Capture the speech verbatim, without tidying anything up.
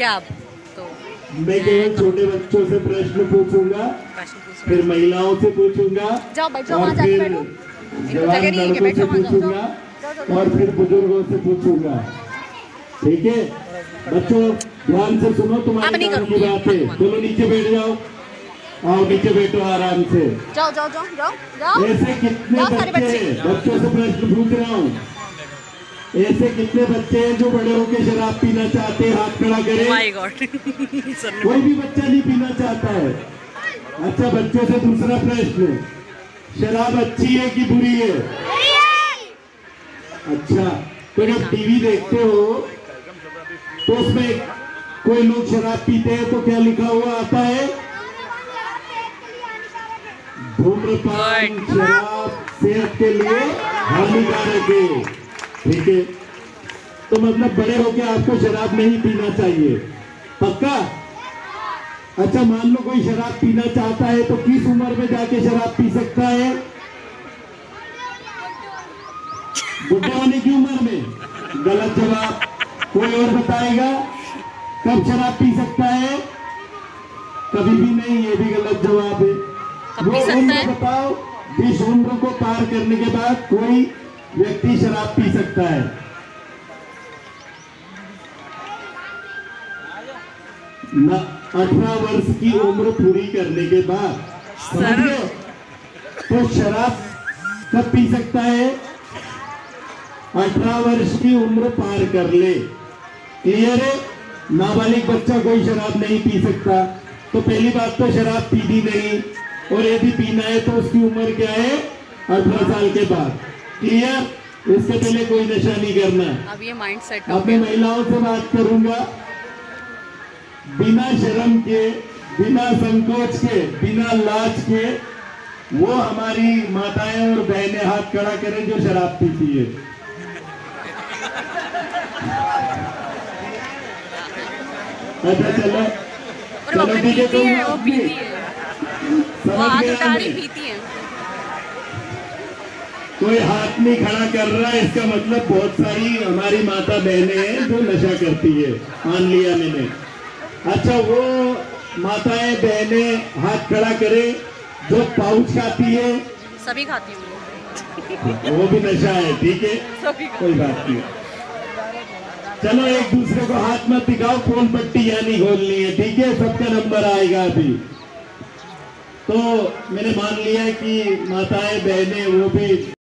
क्या आप तो मैं केवल छोटे बच्चों से प्रश्न पूछूंगा, फिर महिलाओं से पूछूंगा, जाओ बैठो, और वहाँ जाके फिर बैठो। जवान लड़कों से पूछूंगा, और फिर बुजुर्गों से पूछूंगा। ठीक है बच्चों, ध्यान से सुनो, तुम्हारे काम की बात है। दोनों नीचे बैठ जाओ, आओ नीचे बैठो आराम से। जाओ जाओ जाओ जाओ जाओ। ऐसे कितने बच्चे हैं, बच्चों से प्रश्न पूछ रहा हूँ, ऐसे कितने बच्चे हैं जो बड़े होकर शराब पीना चाहते हैं? हाथ खड़ा करें। माय गॉड कोई भी बच्चा नहीं पीना चाहता है। अच्छा बच्चों से दूसरा प्रश्न, शराब अच्छी है कि बुरी है? अच्छा, तो जब टीवी देखते हो तो उसमें कोई लोग शराब पीते हैं तो क्या लिखा हुआ आता है? धूम्रपान शराब सेहत के लिए हानिकारक है। ठीक है, तो मतलब बड़े होके आपको शराब नहीं पीना चाहिए, पक्का? अच्छा मान लो कोई शराब पीना चाहता है तो किस उम्र में जाके शराब पी सकता है? बुढ़े होने की उम्र में? गलत जवाब। कोई और बताएगा कब शराब पी सकता है? कभी भी नहीं, ये भी गलत जवाब है। वो उम्र बताओ जिस उम्र को पार करने के बाद कोई व्यक्ति शराब पी सकता है। न अठारह वर्ष की उम्र पूरी करने के बाद, समझ गए? तो शराब कब पी सकता है? अठारह वर्ष की उम्र पार कर ले। क्लियर है? नाबालिग बच्चा कोई शराब नहीं पी सकता। तो पहली बात तो शराब पीनी नहीं, और यदि पीना है तो उसकी उम्र क्या है? अठारह साल के बाद। क्लियर? इससे पहले कोई नशा नहीं करना। अब ये माइंड सेट। अब मैं महिलाओं से बात करूंगा, बिना शर्म के, बिना संकोच के, बिना लाज के, वो हमारी माताएं और बहनें हाथ खड़ा करें जो शराब पीती है। अच्छा चलो चलो ठीक है, तुम वो पीती है, वो हाथ उठा रही पीती है। कोई हाथ नहीं खड़ा कर रहा है, इसका मतलब बहुत सारी हमारी माता बहनें हैं जो नशा करती है, मान लिया मैंने। अच्छा वो माताएं बहनें हाथ खड़ा करें जो पाउच खाती है। सभी खाती हूँ, वो भी नशा है। ठीक है, कोई बात नहीं। चलो एक दूसरे को हाथ मत दिखाओ, पोल पट्टी यानी खोलनी है। ठीक है, सबका नंबर आएगा अभी। तो मैंने मान लिया कि माताएं बहनें वो भी